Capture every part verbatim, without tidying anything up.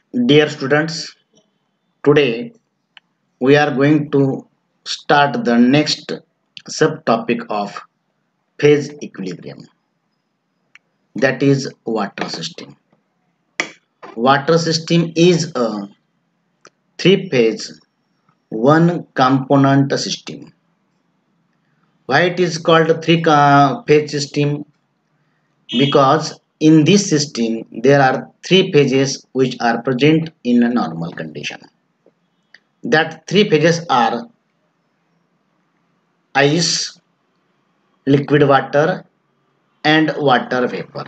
Dear students, today we are going to start the next subtopic of phase equilibrium, that is water system. Water system is a three phase one component system. Why it is called a three phase system? Because in this system there are three phases which are present in a normal condition. That three phases are ice, liquid water and water vapor,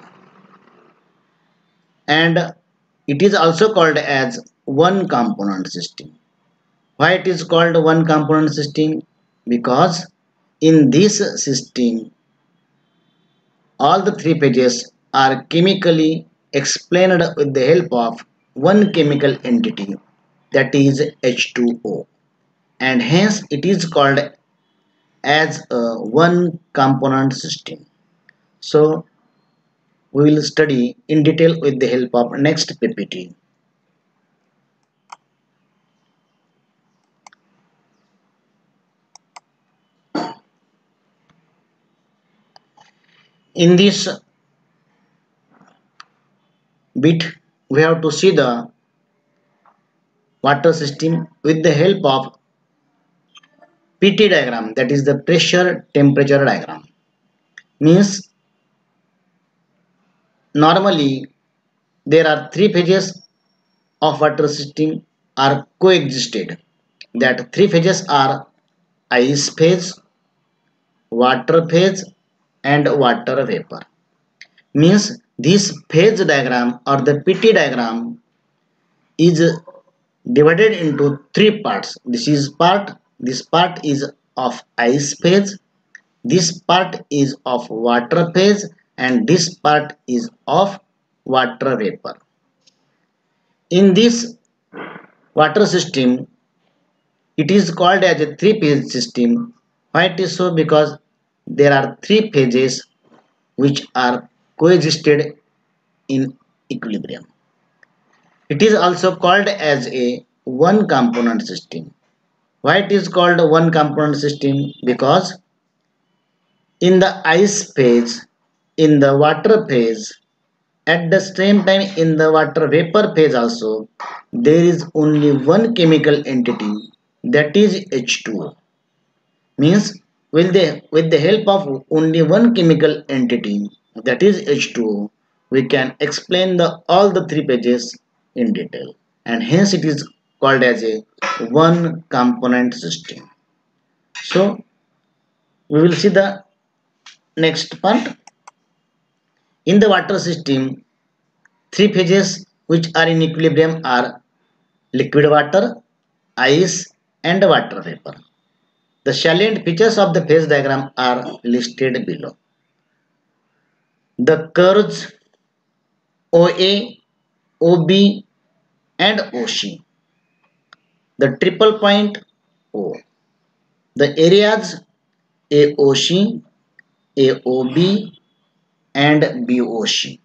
and it is also called as one component system. Why it is called one component system? Because in this system all the three phases are chemically explained with the help of one chemical entity, that is H two O, and hence it is called as a one component system. So we will study in detail with the help of next P P T. In this bit, we have to see the water system with the help of P T diagram, that is the pressure temperature diagram. Means normally there are three phases of water system are coexisted. That three phases are ice phase, water phase and water vapor. Means this phase diagram or the P T diagram is divided into three parts. This is part, this part is of ice phase, this part is of water phase and this part is of water vapor. In this water system, it is called as a three phase system. Why it is so? Because there are three phases which are coexisted in equilibrium. It is also called as a one component system. Why it is called a one component system? Because in the ice phase, in the water phase, at the same time in the water vapor phase also, there is only one chemical entity, that is H two O. Means with the, with the help of only one chemical entity, that is H two O, we can explain the all the three pages in detail, and hence it is called as a one component system. So we will see the next part. In the water system, three phases which are in equilibrium are liquid water, ice and water vapor. The salient features of the phase diagram are listed below. The curves O A, O B and O C. The triple point O. The areas A O C, A O B and B O C.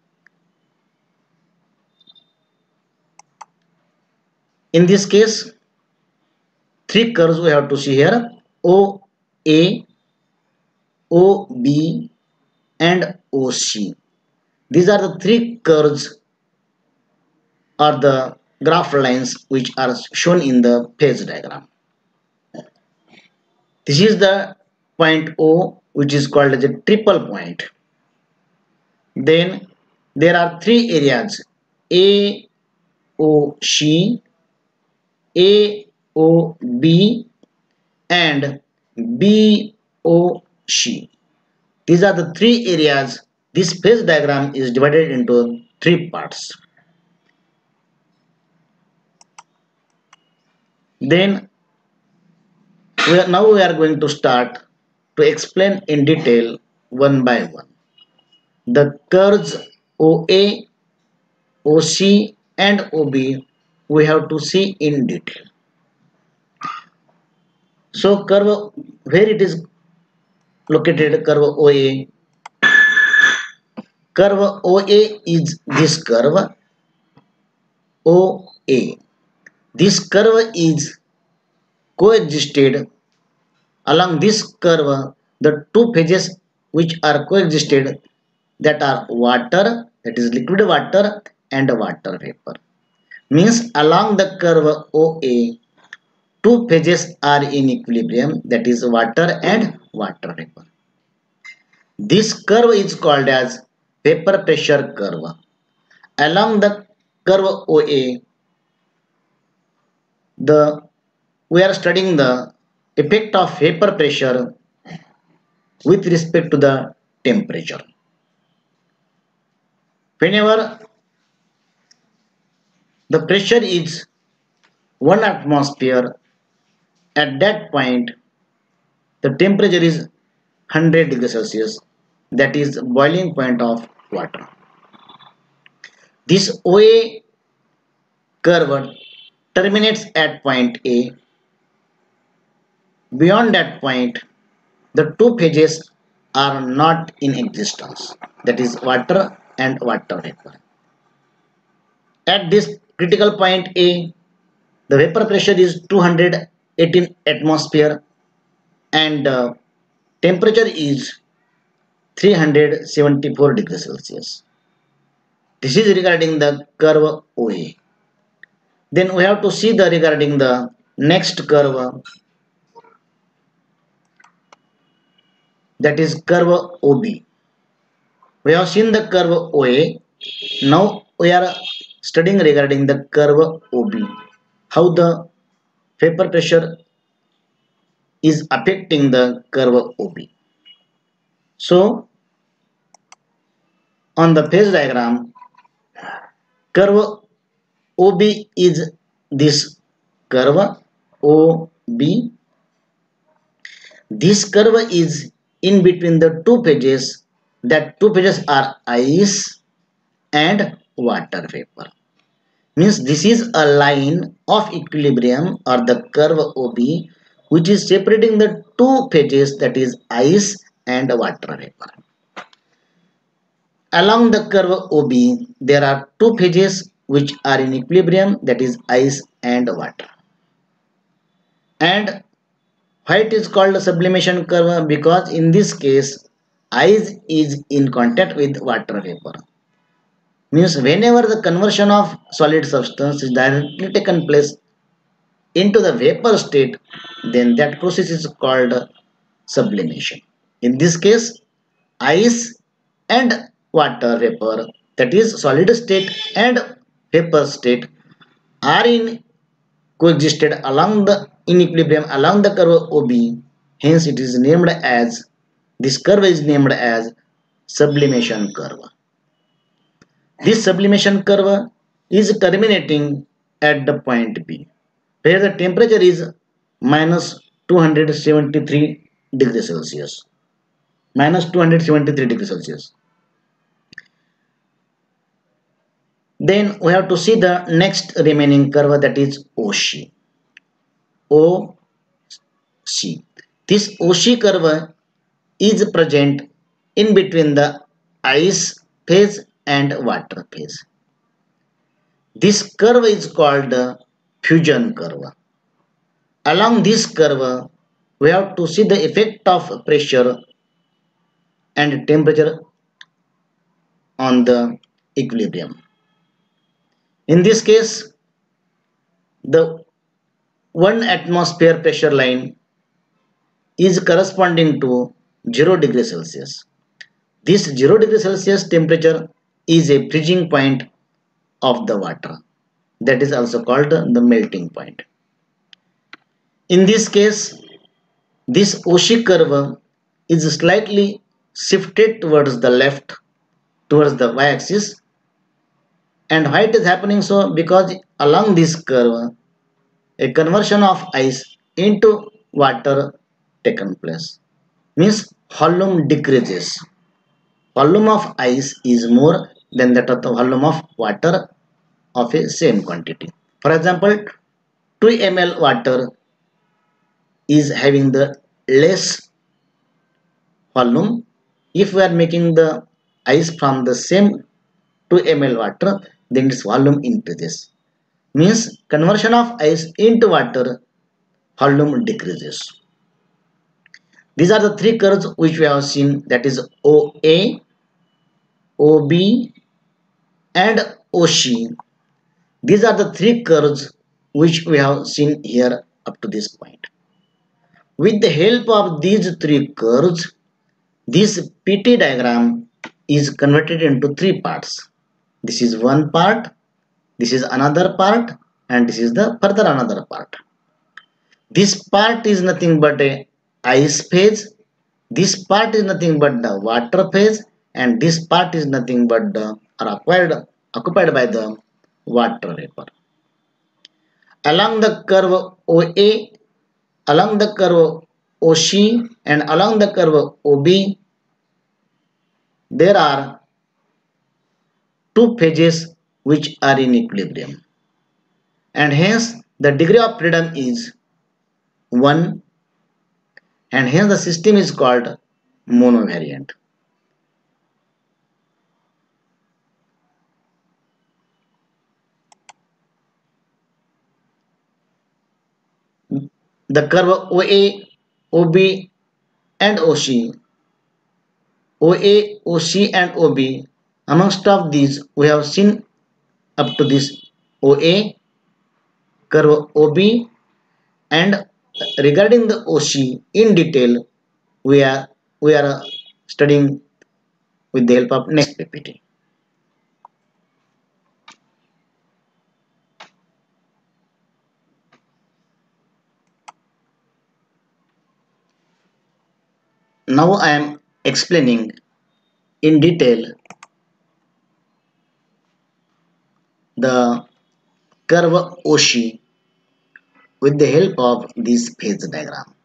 In this case, three curves we have to see here: O A, O B and O C. These are the three curves or the graph lines which are shown in the phase diagram. This is the point O, which is called as a triple point. Then there are three areas: A O C, A O B and B O C. These are the three areas. This phase diagram is divided into three parts. Then we are, now we are going to start to explain in detail one by one. The curves O A, O C and O B we have to see in detail. So curve, where it is located, curve O A. Curve O A is this curve O A. This curve is coexisted. Along this curve, the two phases which are coexisted, that are water, that is liquid water, and water vapor. Means along the curve O A, two phases are in equilibrium, that is water and water vapor. This curve is called as vapor pressure curve. Along the curve O A, the we are studying the effect of vapor pressure with respect to the temperature. Whenever the pressure is one atmosphere, at that point the temperature is one hundred degrees Celsius, that is boiling point of water. This O A curve terminates at point A. Beyond that point, the two phases are not in existence, that is water and water vapor. At this critical point A, the vapor pressure is two hundred eighteen atmosphere and uh, temperature is three hundred seventy-four degrees Celsius. This is regarding the curve O A. Then we have to see the regarding the next curve, that is curve O B. We have seen the curve O A. Now we are studying regarding the curve O B, how the vapor pressure is affecting the curve O B. So on the phase diagram, curve O B is this curve O B. This curve is in between the two phases, that two phases are ice and water vapor. Means this is a line of equilibrium or the curve O B which is separating the two phases, that is ice and water vapor. Along the curve O B, there are two phases which are in equilibrium, that is ice and water. And why it is called a sublimation curve? Because in this case, ice is in contact with water vapor. Means whenever the conversion of solid substance is directly taken place into the vapor state, then that process is called sublimation. In this case, ice and water vapor, that is solid state and vapor state, are in coexisted along the in equilibrium along the curve O B. Hence it is named as, this curve is named as sublimation curve. This sublimation curve is terminating at the point B, where the temperature is minus two hundred seventy-three degrees Celsius. Minus two hundred seventy-three degrees Celsius. Then we have to see the next remaining curve, that is O C. O C. This O C curve is present in between the ice phase and water phase. This curve is called the fusion curve. Along this curve, we have to see the effect of pressure and temperature on the equilibrium. In this case, the one atmosphere pressure line is corresponding to zero degrees Celsius. This zero degrees Celsius temperature is a freezing point of the water. That is also called the melting point. In this case, this O C curve is slightly shifted towards the left, towards the y-axis. And why it is happening so? Because along this curve, a conversion of ice into water taken place. Means volume decreases. Volume of ice is more than that of the volume of water of a same quantity. For example, two milliliters water is having the less volume. If we are making the ice from the same two milliliters water, then its volume increases. means conversion of ice into water, volume decreases. These are the three curves which we have seen, that is O A, O B and O C. These are the three curves which we have seen here up to this point. With the help of these three curves, this P T diagram is converted into three parts. This is one part, this is another part, and this is the further another part. This part is nothing but a ice phase, this part is nothing but the water phase, and this part is nothing but the are acquired, occupied by the water vapor. Along the curve O A, along the curve O C, and along the curve O B, there are two phases which are in equilibrium, and hence the degree of freedom is one, and hence the system is called monovariant. The curve O A, O B and O C, O A, O C and O B, amongst of these we have seen up to this O A, curve O B, and regarding the O C in detail we are we are studying with the help of next P P T. Now I am explaining in detail the curve O C with the help of this phase diagram.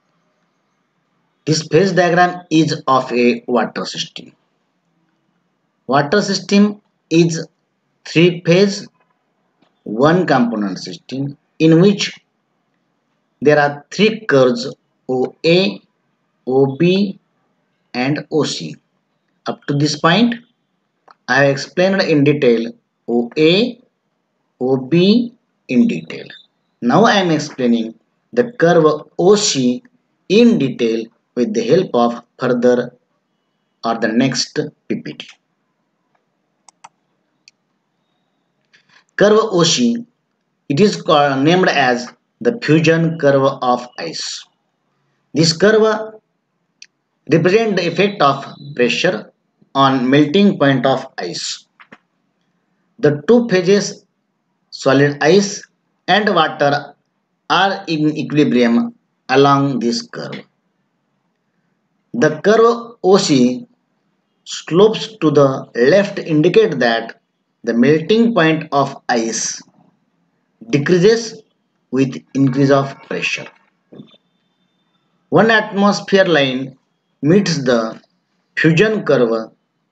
This phase diagram is of a water system. Water system is three phase, one component system in which there are three curves O A, O B and O C. Up to this point, I have explained in detail O A, O B in detail. Now I am explaining the curve O C in detail with the help of further or the next P P T. Curve O C, it is called, named as the fusion curve of ice. This curve represents the effect of pressure on melting point of ice. The two phases, solid ice and water, are in equilibrium along this curve. The curve O C slopes to the left indicate that the melting point of ice decreases with increase of pressure. One atmosphere line meets the fusion curve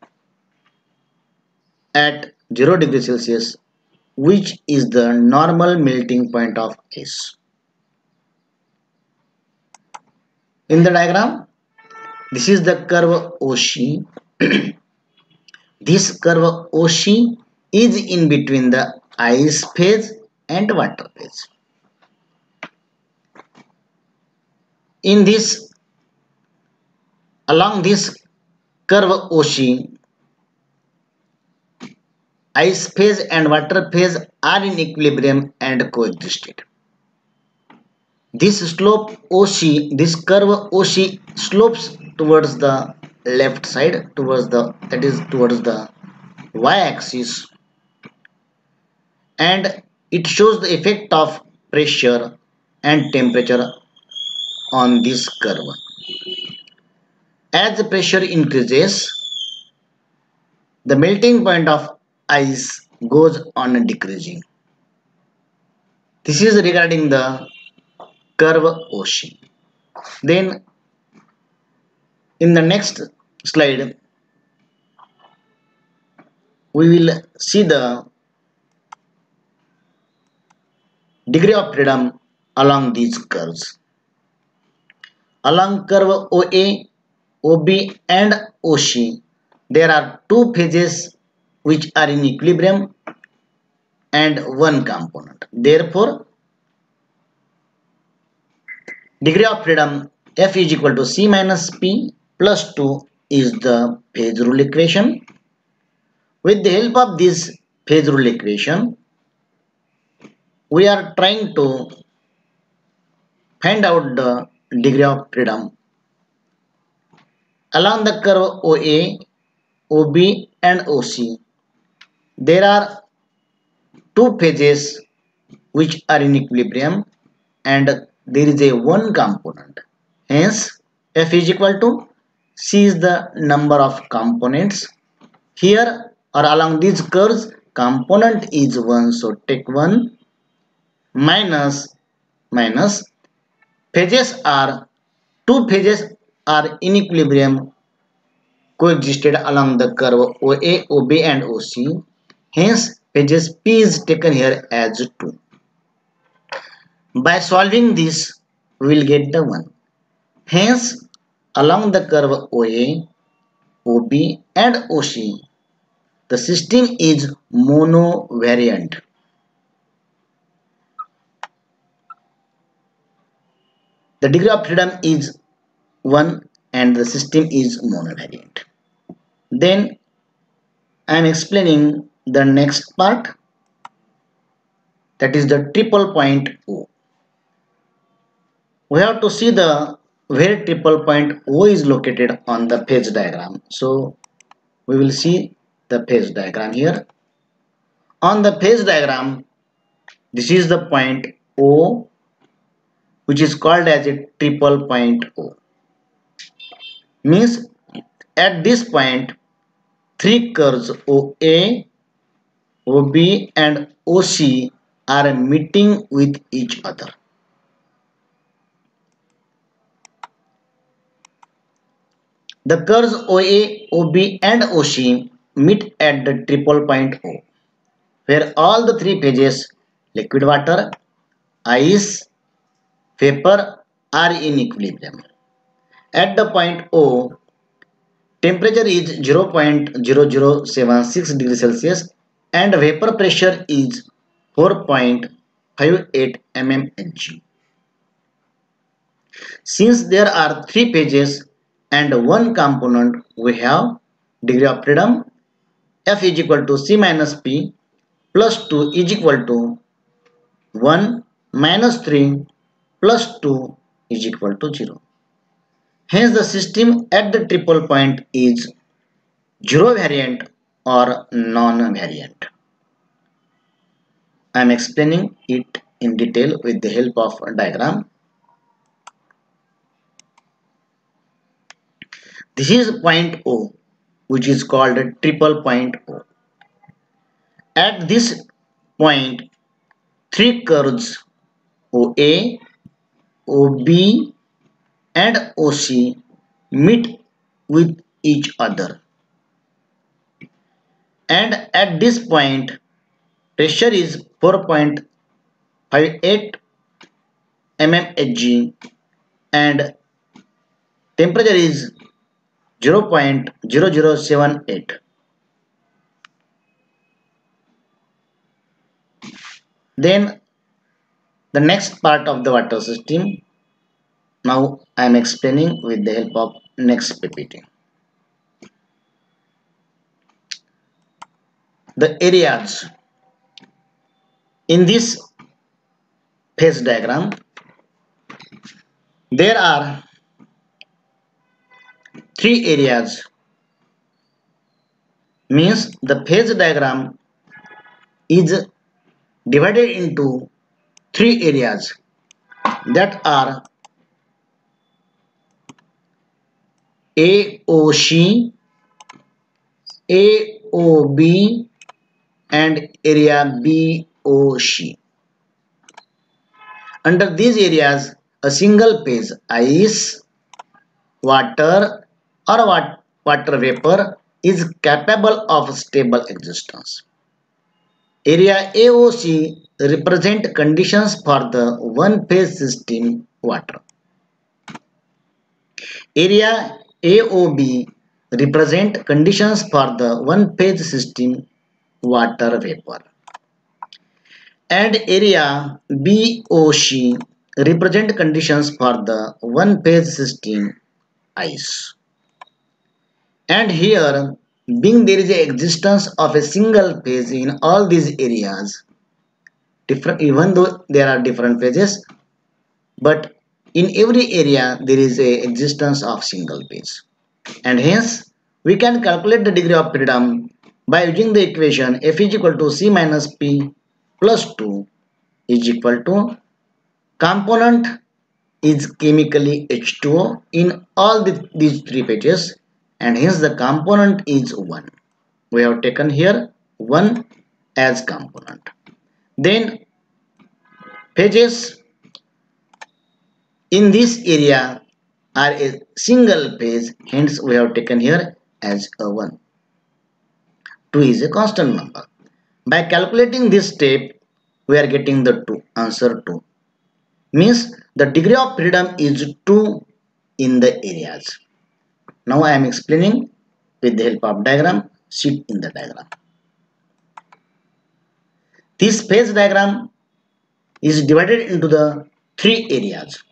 at zero degrees Celsius, which is the normal melting point of ice. In the diagram, this is the curve O C. This curve O C is in between the ice phase and water phase. In this, along this curve O C, ice phase and water phase are in equilibrium and coexisted. This slope O C, this curve O C slopes towards the left side, towards the, that is towards the y-axis, and it shows the effect of pressure and temperature on this curve. As the pressure increases, the melting point of ice goes on decreasing. This is regarding the curve O C. Then in the next slide, we will see the degree of freedom along these curves. Along curve O A, O B and O C, there are two phases which are in equilibrium. and one component. Therefore, degree of freedom F is equal to C minus P plus two is the phase rule equation. With the help of this phase rule equation, we are trying to find out the degree of freedom along the curve O A, O B and O C. There are two phases which are in equilibrium and there is a one component. Hence, F is equal to C is the number of components. Here or along these curves, component is one, so take one minus minus phases are two phases are in equilibrium coexisted along the curve O A, O B and O C. Hence, phases P is taken here as two. By solving this, we will get the one. Hence, along the curve O A, O B and O C, the system is monovariant. The degree of freedom is one and the system is monovariant. Then I am explaining the next part, that is the triple point O. We have to see the where triple point O is located on the phase diagram. So we will see the phase diagram here. On the phase diagram, this is the point O, which is called as a triple point O. Means at this point, three curves O A, O B and O C are meeting with each other. The curves O A, O B and O C meet at the triple point O, where all the three phases, liquid water, ice, vapor, are in equilibrium. At the point O, temperature is zero point zero zero seven six degrees Celsius and vapor pressure is four point five eight millimeters mercury. Since there are three phases and one component, we have degree of freedom F is equal to C minus P plus two is equal to one minus three plus two is equal to zero. Hence the system at the triple point is zero variant or non-variant. I am explaining it in detail with the help of a diagram. This is point O, which is called a triple point O. At this point, three curves O A, O B and O C meet with each other. And at this point, pressure is four point five eight millimeters mercury and temperature is zero point zero zero seven eight. Then the next part of the water system, now I am explaining with the help of next P P T. The areas in this phase diagram, there are three areas. Means the phase diagram is divided into three areas that are A O C, A O B and area B O C. Under these areas, a single phase ice, water or water vapor is capable of stable existence. Area A O C represent conditions for the one phase system water. Area A O B represent conditions for the one phase system water vapor. and area B O C represent conditions for the one phase system ice. And here, being there is a existence of a single phase in all these areas, different even though there are different phases, but in every area there is a existence of single phase. And hence, we can calculate the degree of freedom by using the equation F is equal to C minus P plus two is equal to component is chemically H two O in all the, these three phases, and hence the component is one. We have taken here one as component. Then phases in this area are a single phase, hence we have taken here as a one. two is a constant number. By calculating this step, we are getting the two, answer two. Means the degree of freedom is two in the areas. Now I am explaining with the help of diagram. See in the diagram. This phase diagram is divided into the three areas.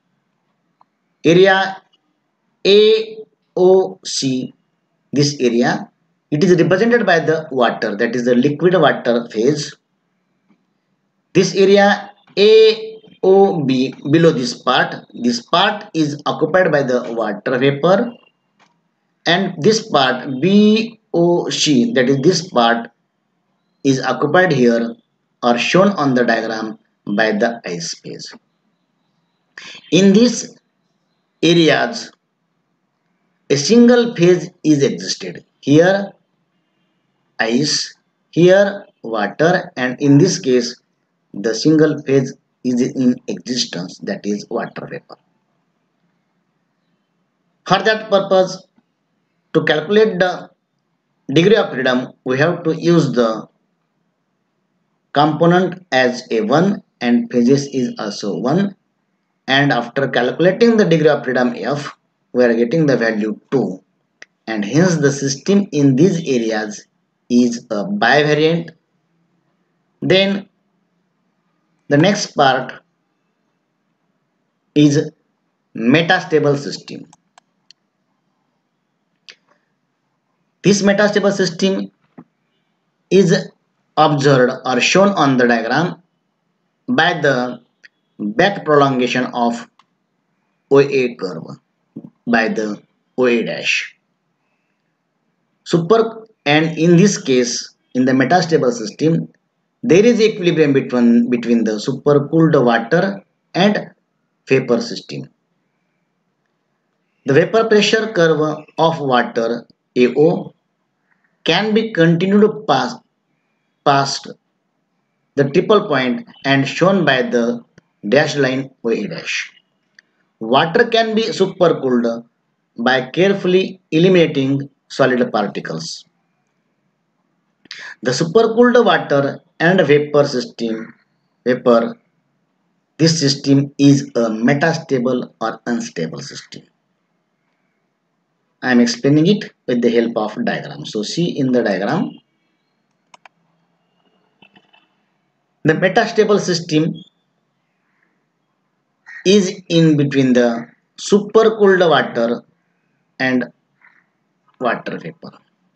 Area A O C, this area, it is represented by the water, that is the liquid water phase. This area A O B, below this part, this part is occupied by the water vapor, and this part B O C, that is this part, is occupied here or shown on the diagram by the ice phase. In these areas, a single phase is existed. Here ice, here water, and in this case the single phase is in existence, that is water vapor. For that purpose, to calculate the degree of freedom, we have to use the component as a one and phases is also one, and after calculating the degree of freedom F, we are getting the value two, and hence the system in these areas is a bivariant. Then the next part is metastable system. This metastable system is observed or shown on the diagram by the back prolongation of O A curve by the O A dash. Super, and in this case, in the metastable system, there is equilibrium between, between the supercooled water and vapor system. The vapor pressure curve of water A O can be continued past, past the triple point and shown by the dashed line O A dash. Water can be supercooled by carefully eliminating solid particles. The supercooled water and vapor system, vapor, this system is a metastable or unstable system. I am explaining it with the help of diagram. So see in the diagram, the metastable system is in between the supercooled water and water vapor.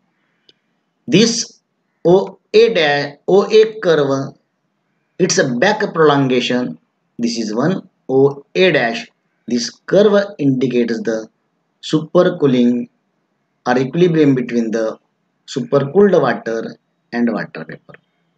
This O A, O A curve, it's a back prolongation. This is one O A dash. This curve indicates the supercooling or equilibrium between the supercooled water and water vapor.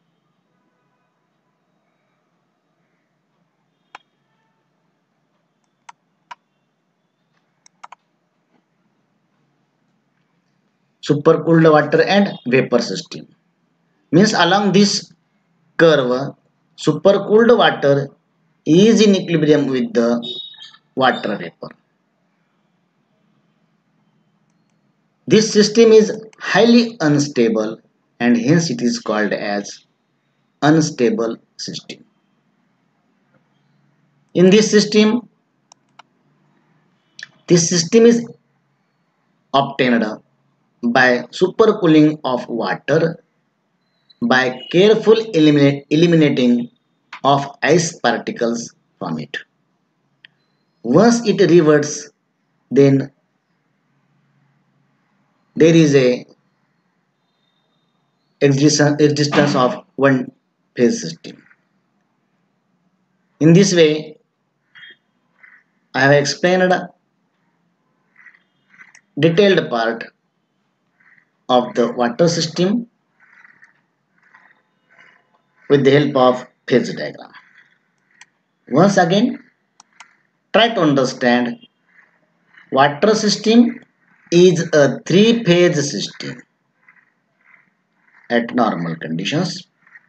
Supercooled water and vapor system means along this curve, supercooled water is in equilibrium with the water vapor. This system is highly unstable and hence it is called as unstable system. In this system, this system is obtained by supercooling of water by careful eliminate, eliminating of ice particles from it. Once it reverts, then there is a existence of one phase system. In this way, I have explained detailed part of the water system with the help of phase diagram. Once again, try to understand water system is a three phase system at normal conditions,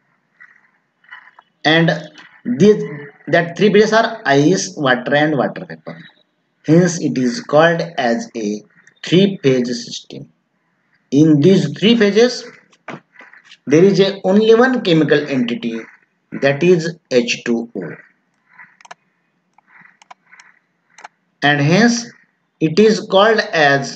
and these that three phases are ice, water and water vapor. Hence it is called as a three phase system. In these three phases there is a only one chemical entity, that is H two O, and hence it is called as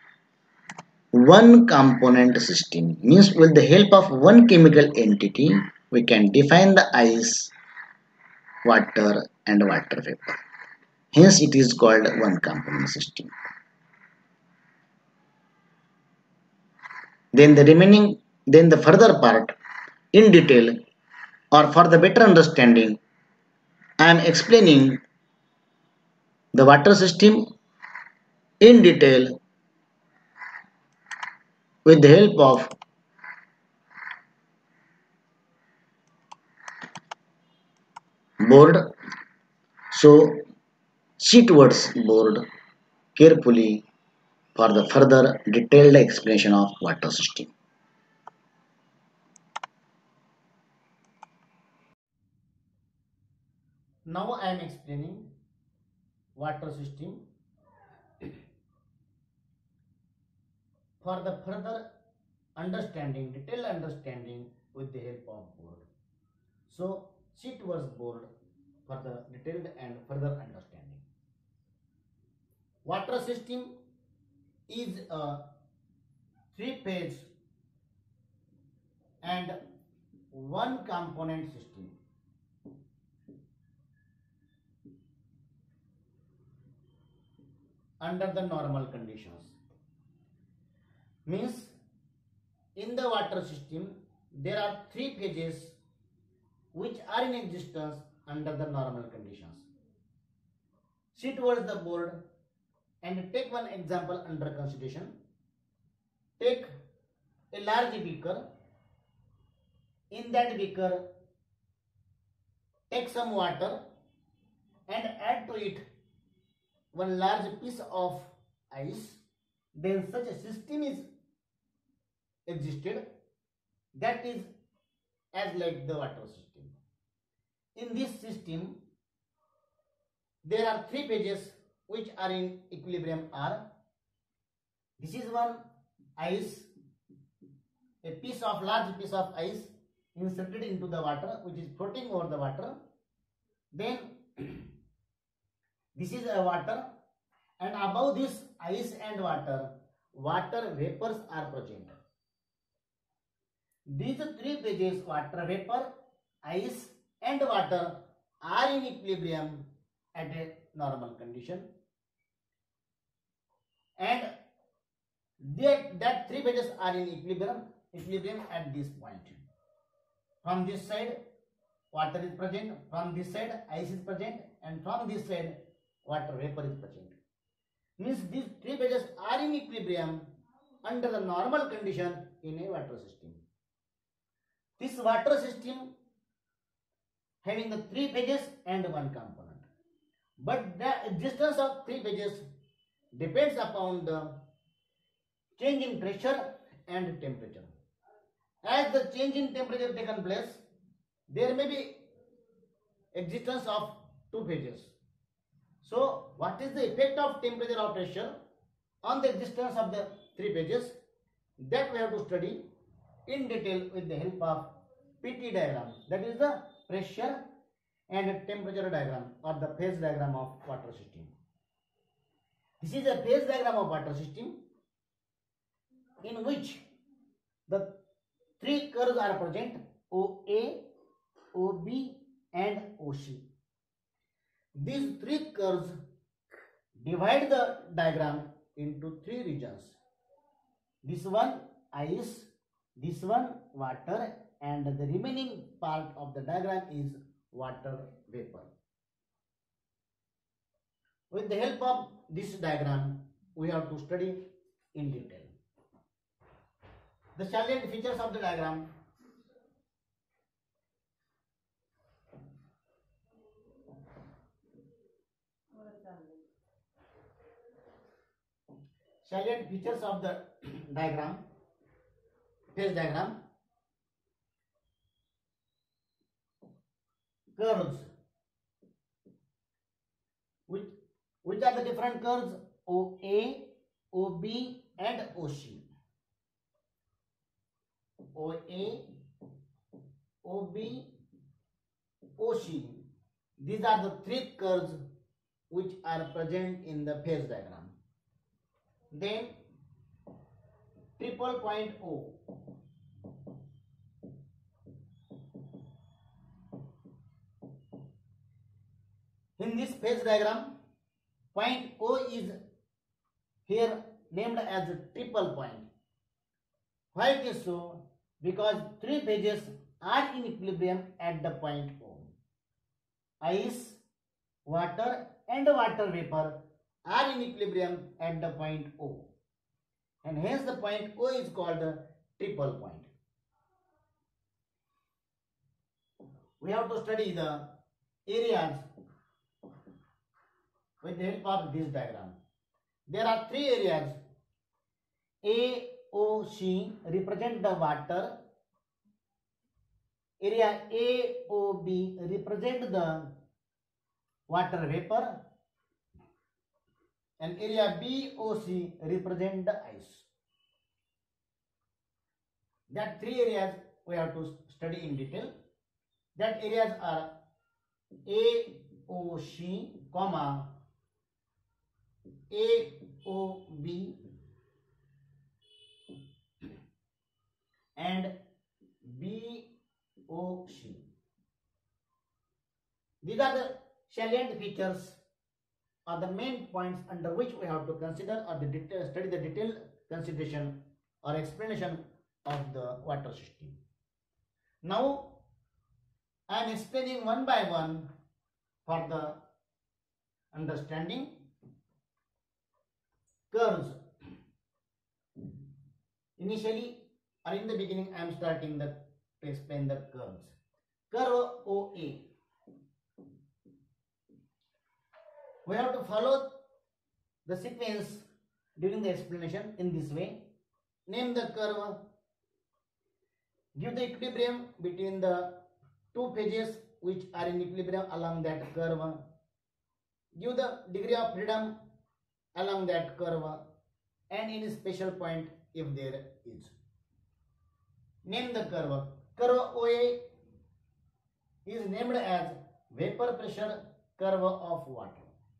one component system. Means with the help of one chemical entity we can define the ice, water and water vapor. Hence it is called one component system. Then the remaining, then the further part in detail, or for the better understanding, I am explaining the water system in detail with the help of board. So see towards board carefully for the further detailed explanation of water system. Now I am explaining water system for the further understanding, detailed understanding with the help of board. So see towards board for the detailed and further understanding. Water system is a three phase and one component system. Under the normal conditions. Means in the water system there are three phases which are in existence under the normal conditions. See towards the board and take one example under consideration. Take a large beaker. In that beaker, take some water and add to it one large piece of ice. Then such a system is existed, that is as like the water system. In this system, there are three phases which are in equilibrium are. This is one ice, a piece of large piece of ice inserted into the water which is floating over the water. Then this is a water, and above this ice and water, water vapors are present. These three phases, water vapor, ice and water, are in equilibrium at a normal condition, and that, that three phases are in equilibrium, equilibrium at this point. From this side water is present, from this side ice is present, and from this side water vapor is present. Means these three phases are in equilibrium under the normal condition in a water system. This water system having the three phases and one component, but the existence of three phases depends upon the change in pressure and temperature. As the change in temperature taken place, there may be existence of two phases. So what is the effect of temperature or pressure on the existence of the three phases? That we have to study in detail with the help of P T diagram, that is the pressure and temperature diagram or the phase diagram of water system. This is a phase diagram of water system in which the three curves are present: O A, O B, and O C. These three curves divide the diagram into three regions. This one ice, this one water, and the remaining part of the diagram is water vapor. With the help of this diagram, we have to study in detail. The salient features of the diagram. Salient features of the diagram, phase diagram. Curves. Which, which are the different curves? O A, O B, and O C. O A, O B, O C. These are the three curves which are present in the phase diagram. Then triple point O. In this phase diagram, point O is here named as a triple point. Why it is so? Because three phases are in equilibrium at the point O. Ice, water, and water vapor are in equilibrium at the point O, and hence the point O is called the triple point. We have to study the areas with the help of this diagram. There are three areas. A O C represent the water. Area A O B represent the water vapor, and area B O C represent the ice. That three areas we have to study in detail. That areas are A O C, comma A O B and B O C. These are the salient features or the main points under which we have to consider or the detail, study the detailed consideration or explanation of the water system. Now I am explaining one by one for the understanding. Curves. Initially or in the beginning I am starting the to explain the curves. Curve O A. We have to follow the sequence during the explanation in this way. Name the curve. Give the equilibrium between the two phases which are in equilibrium along that curve. Give the degree of freedom along that curve and any special point if there is. Name the curve. Curve O A is named as vapor pressure curve of water.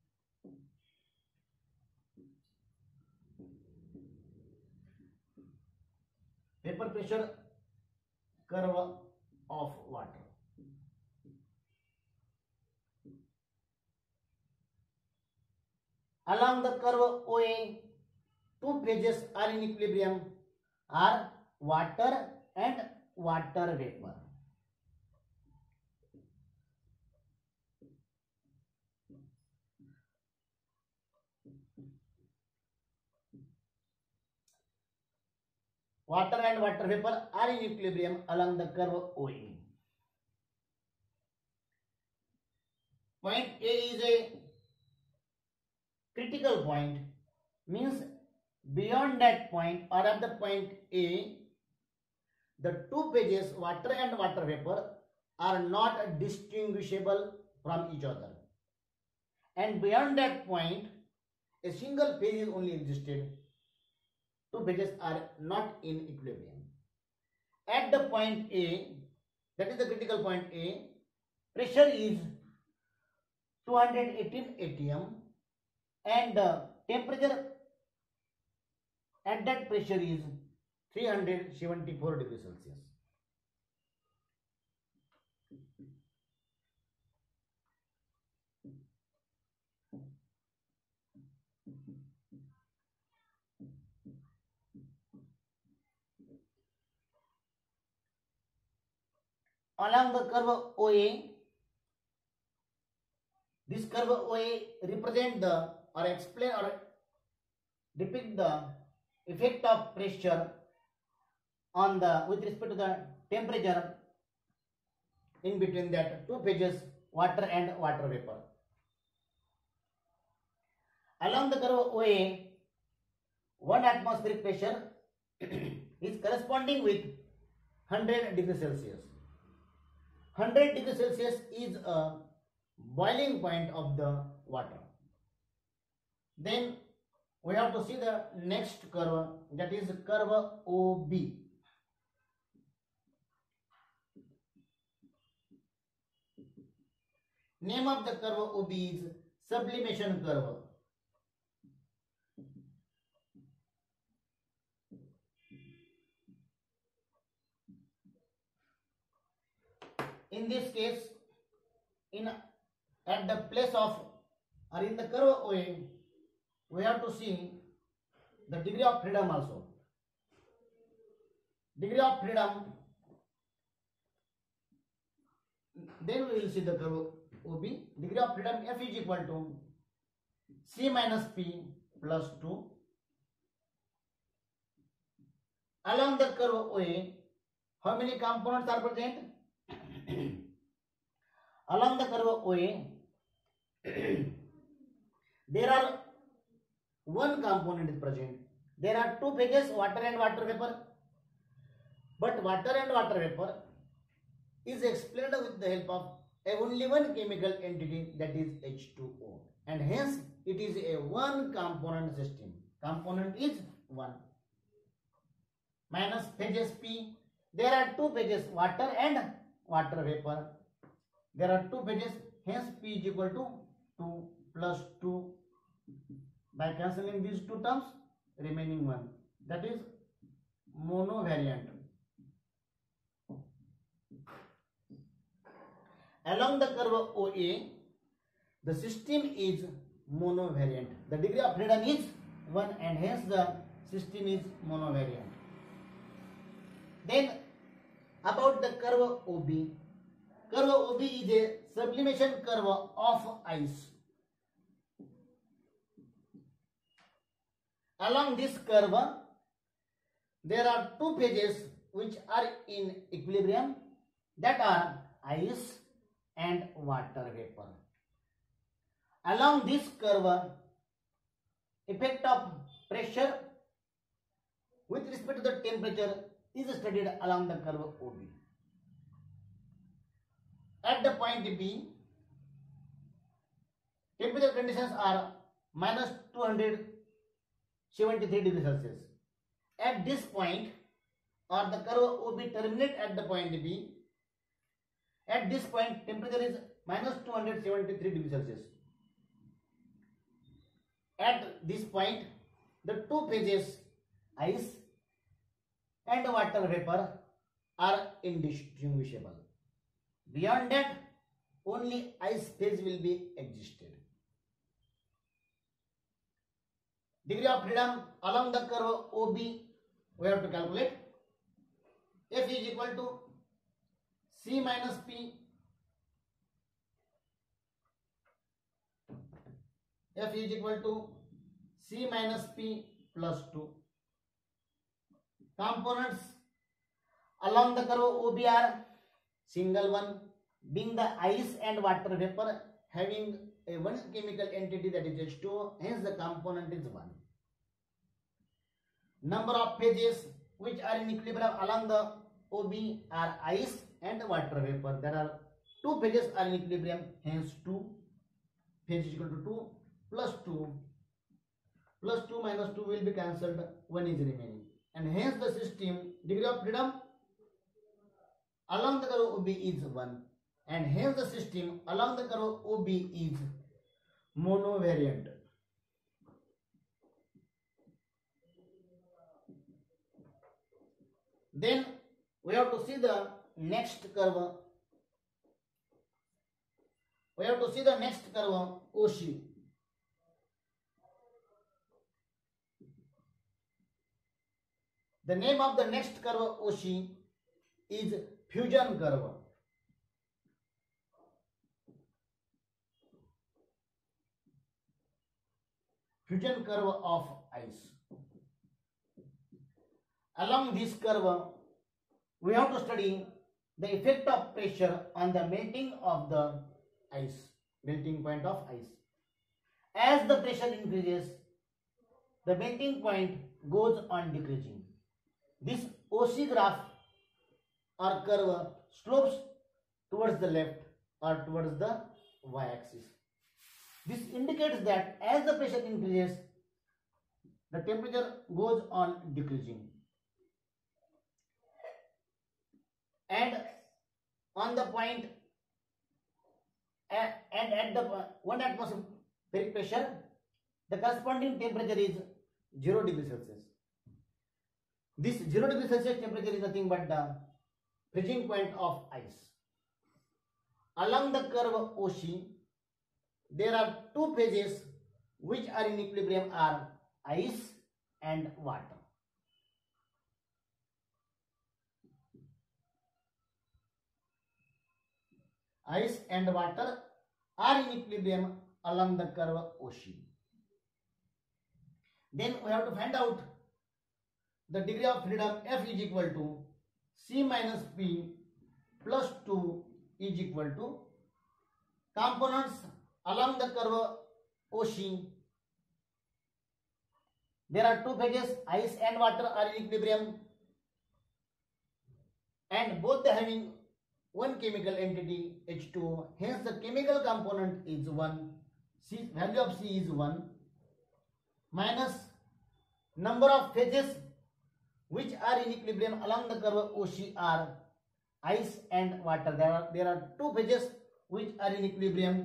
Vapor pressure curve of water. Along the curve O A, two phases are in equilibrium are water and water vapor. Water and water vapor are in equilibrium along the curve O A. Point A is a critical point, means beyond that point or at the point A, the two phases water and water vapor are not distinguishable from each other, and beyond that point a single phase is only existed. Two phases are not in equilibrium. At the point A, that is the critical point A, pressure is two hundred eighteen atm and the temperature at that pressure is three hundred seventy-four degrees Celsius. Along the curve O A, this curve O A represent the or explain or depict the effect of pressure on the with respect to the temperature in between that two phases, water and water vapor. Along the curve O A, one atmospheric pressure is corresponding with one hundred degrees Celsius. one hundred degrees Celsius is a boiling point of the water. Then we have to see the next curve, that is curve O B. Name of the curve O B is sublimation curve. In this case, in at the place of or in the curve O A, we have to see the degree of freedom also. Degree of freedom, then we will see the curve O B. Degree of freedom F is equal to C minus P plus two. Along the curve O A, how many components are present? Along the curve O A, there are one component is present. There are two phases, water and water vapor. But water and water vapor is explained with the help of a only one chemical entity, that is H two O, and hence it is a one component system. Component is one. Minus phases P. There are two phases, water and water vapor. There are two phases, hence P is equal to two plus two. By cancelling these two terms, remaining one, that is monovariant. Along the curve O A, the system is monovariant. The degree of freedom is one, and hence the system is monovariant. Then about the curve O B. Curve O B is a sublimation curve of ice. Along this curve, there are two phases which are in equilibrium, that are ice and water vapor. Along this curve, effect of pressure with respect to the temperature is studied along the curve O B. At the point B, temperature conditions are minus two hundred seventy-three degrees Celsius. At this point, or the curve O B terminate at the point B. At this point, temperature is minus two hundred seventy-three degrees Celsius. At this point, the two phases, ice and water vapor, are indistinguishable. Beyond that, only ice phase will be existed. Degree of freedom along the curve O B, we have to calculate. F is equal to C minus P. F is equal to C minus P plus two. Components along the curve O B are single one, being the ice and water vapor having a one chemical entity, that is H two O, hence the component is one. Number of phases which are in equilibrium along the O B are ice and water vapor. There are two phases are in equilibrium, hence two. Phase is equal to two plus two. Plus two minus two will be cancelled, one is remaining. And hence the system degree of freedom along the curve O B is one. And hence the system along the curve O B is monovariant. Then we have to see the next curve, We have to see the next curve O C. The name of the next curve O C is fusion curve. Fusion curve of ice. Along this curve, we have to study the effect of pressure on the melting of the ice, melting point of ice. As the pressure increases, the melting point goes on decreasing. This O C graph or curve slopes towards the left or towards the y-axis. This indicates that as the pressure increases, the temperature goes on decreasing. And on the point and at the one atmospheric pressure, the corresponding temperature is zero degree Celsius. This zero degree Celsius temperature is nothing but the freezing point of ice. Along the curve O C, there are two phases which are in equilibrium are ice and water. Ice and water are in equilibrium along the curve O C. Then we have to find out the degree of freedom F is equal to C minus P plus two is equal to components along the curve O C. There are two phases, ice and water are in equilibrium, and both are having one chemical entity H two O. Hence the chemical component is one. C, value of C is one minus number of phases which are in equilibrium along the curve O C are ice and water. There are, there are two phases which are in equilibrium.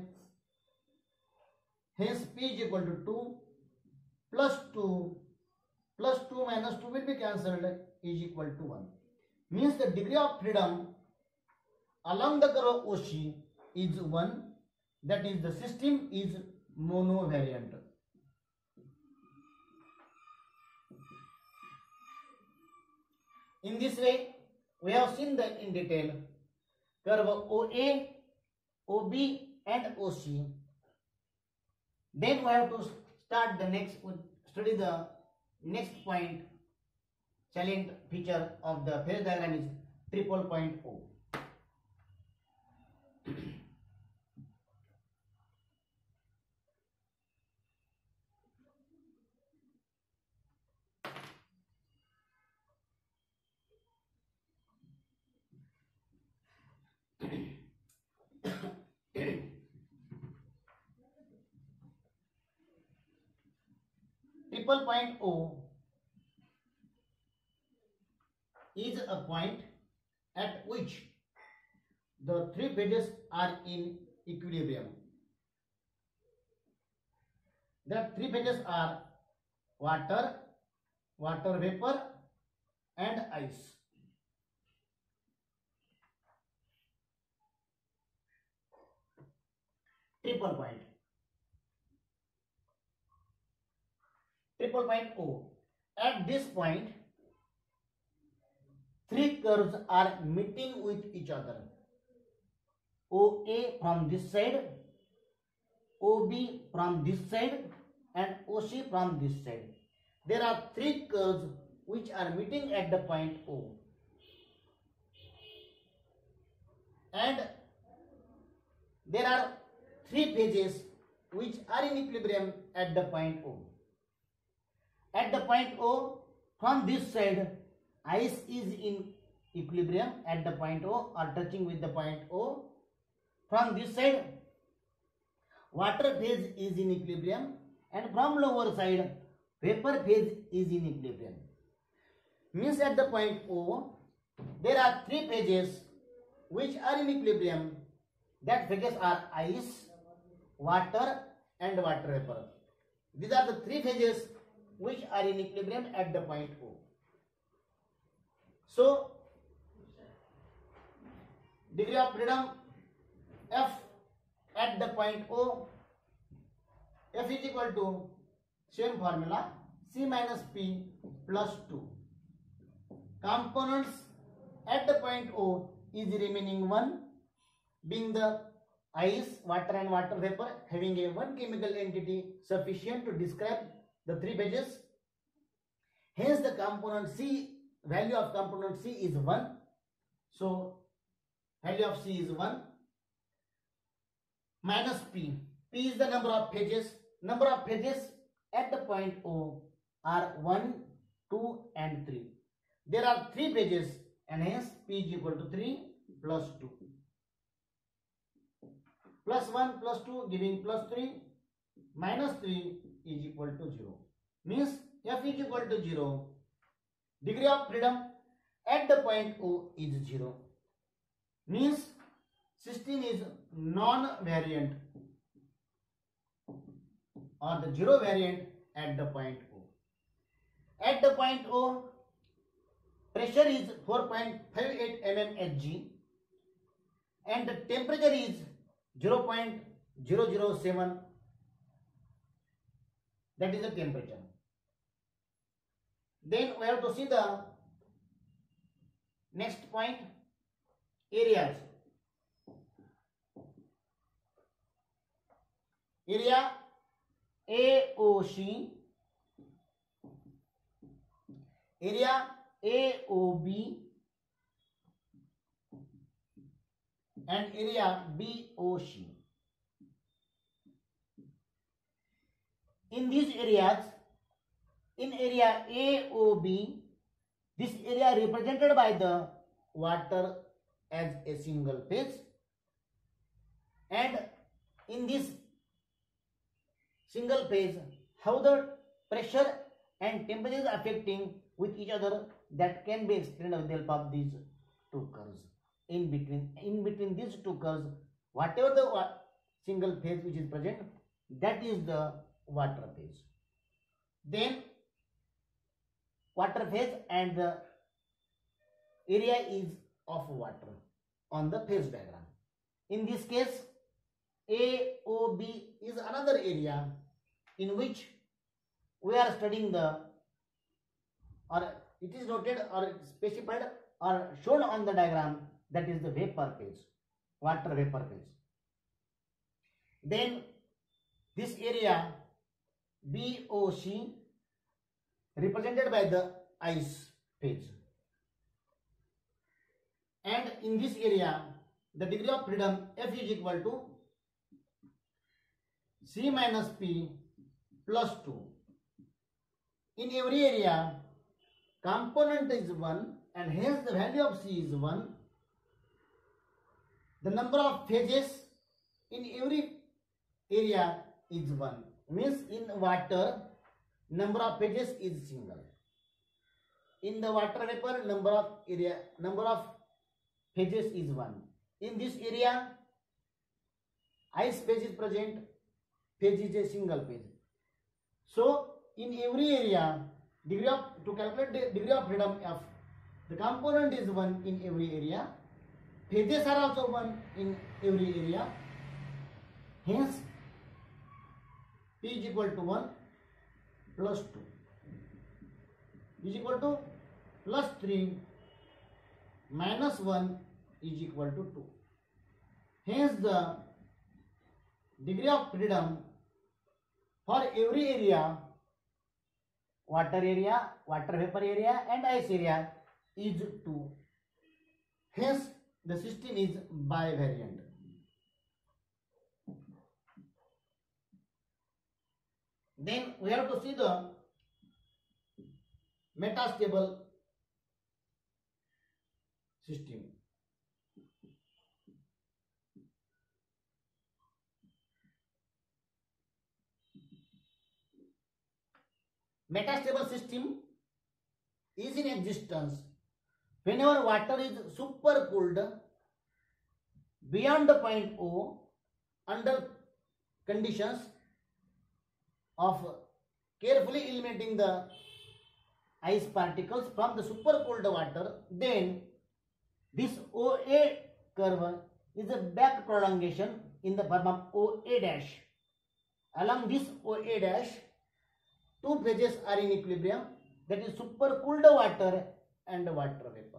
Hence P is equal to two plus two plus two minus two will be cancelled is equal to one. Means the degree of freedom along the curve O C is one. That is, the system is monovariant. In this way, we have seen the in detail curve O A, O B and O C. Then we have to start the next, study the next point. Salient feature of the phase diagram is triple point O. Triple point O is a point at which the three phases are in equilibrium. The three phases are water, water vapor and ice. Triple point. Triple point O. At this point, three curves are meeting with each other. O A from this side, O B from this side and O C from this side. There are three curves which are meeting at the point O. And there are three phases which are in equilibrium at the point O. At the point O, from this side, ice is in equilibrium at the point O or touching with the point O. From this side, water phase is in equilibrium, and from lower side, vapor phase is in equilibrium. Means at the point O, there are three phases which are in equilibrium. That phases are ice, water and water vapor. These are the three phases which are in equilibrium at the point O. So, degree of freedom F at the point O, F is equal to same formula C minus P plus two. Components at the point O is remaining one, being the ice, water and water vapor having a one chemical entity sufficient to describe the three phases. Hence the component C, value of component C is one. So value of C is one minus P. P is the number of phases. Number of phases at the point O are one, two and three. There are three phases and hence P is equal to three plus two. Plus one plus two giving plus three, minus three is equal to zero. Means F is equal to zero. Degree of freedom at the point O is zero. Means system is non-variant or the zero variant at the point O. At the point O, pressure is four point five eight millimeters Hg and the temperature is zero point zero zero seven, that is the temperature. Then we have to see the next point, areas. Area A O C, area A O B and area B O C. In these areas, in area A O B, this area represented by the water as a single phase, and in this single phase how the pressure and temperature is affecting with each other, that can be explained with the help of these two curves. In between, in between these two curves, whatever the single phase which is present, that is the water phase. Then water phase and the area is of water on the phase diagram. In this case, A O B is another area in which we are studying the, or it is noted or specified or shown on the diagram, that is the vapor phase, water vapor phase. Then this area B O C represented by the ice phase, and in this area the degree of freedom F is equal to C minus P plus two. In every area component is one and hence the value of C is one. The number of phases in every area is one. Means in water number of phases is single. In the water vapor number of area number of phases is one. In this area ice phase is present, phase is a single phase. So in every area, degree of, to calculate the degree of freedom of the component is one in every area, phases are also one in every area, hence P is equal to one plus two is equal to plus three minus one is equal to two. Hence the degree of freedom for every area, water area, water vapor area and ice area, is two. Hence the system is bivariant. Then we have to see the metastable system. Metastable system is in existence whenever water is supercooled beyond the point O under conditions of carefully eliminating the ice particles from the supercooled water. Then this O A curve is a back prolongation in the form of O A dash. Along this O A dash, two phases are in equilibrium, that is supercooled water and water vapor.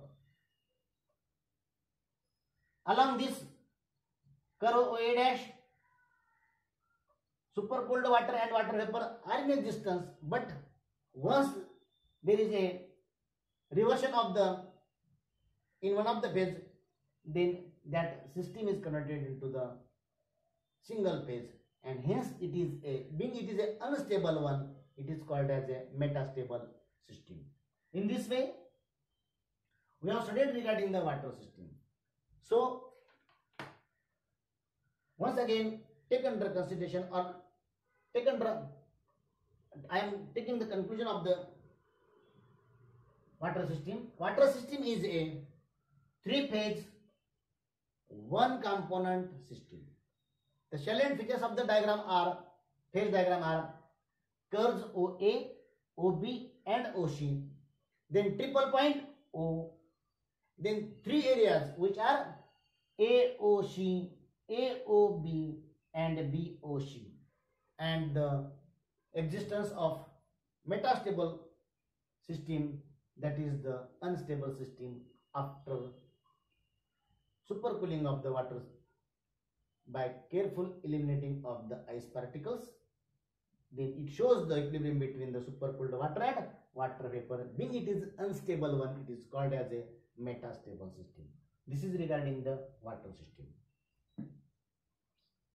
Along this curve O A dash, supercooled water and water vapor are in existence, but once there is a reversion of the in one of the phase, then that system is converted into the single phase, and hence it is a being it is a unstable one, it is called as a metastable system. In this way, we have studied regarding the water system. So once again, take under consideration or take under I am taking the conclusion of the water system. Water system is a three phase one component system. The salient features of the diagram are phase diagram are curves O A, O B and O C, then triple point O, then three areas which are A O C, A O B and B O C, and the existence of metastable system, that is the unstable system after supercooling of the water by careful eliminating of the ice particles. Then it shows the equilibrium between the supercooled water and water vapor. Being it is unstable one, it is called as a metastable system. This is regarding the water system.